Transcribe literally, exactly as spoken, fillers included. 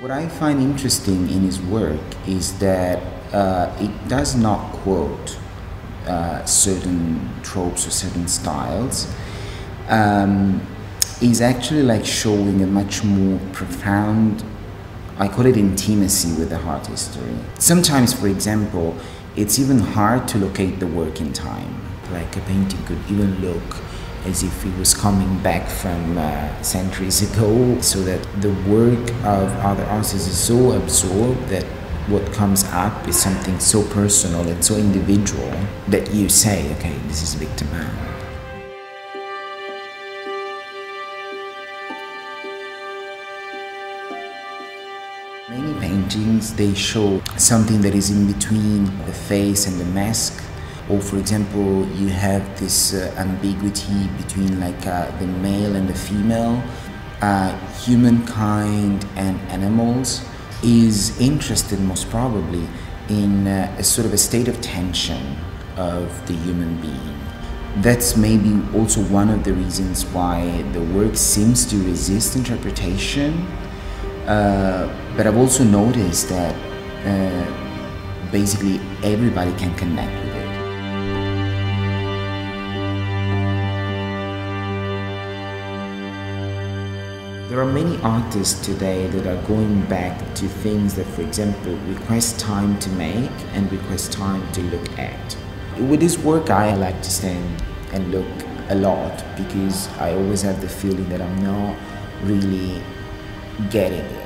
What I find interesting in his work is that uh, it does not quote uh, certain tropes or certain styles. Um, is actually like showing a much more profound, I call it intimacy with the art history. Sometimes, for example, it's even hard to locate the work in time. Like a painting could even look as if it was coming back from uh, centuries ago, so that the work of other artists is so absorbed that what comes up is something so personal and so individual that you say, okay, this is Victor Mann. Many paintings, they show something that is in between the face and the mask. Or for example, you have this uh, ambiguity between like uh, the male and the female. Uh, humankind and animals is interested most probably in uh, a sort of a state of tension of the human being. That's maybe also one of the reasons why the work seems to resist interpretation. Uh, but I've also noticed that uh, basically everybody can connect with it. There are many artists today that are going back to things that, for example, request time to make and request time to look at. With this work, I like to stand and look a lot because I always have the feeling that I'm not really getting it.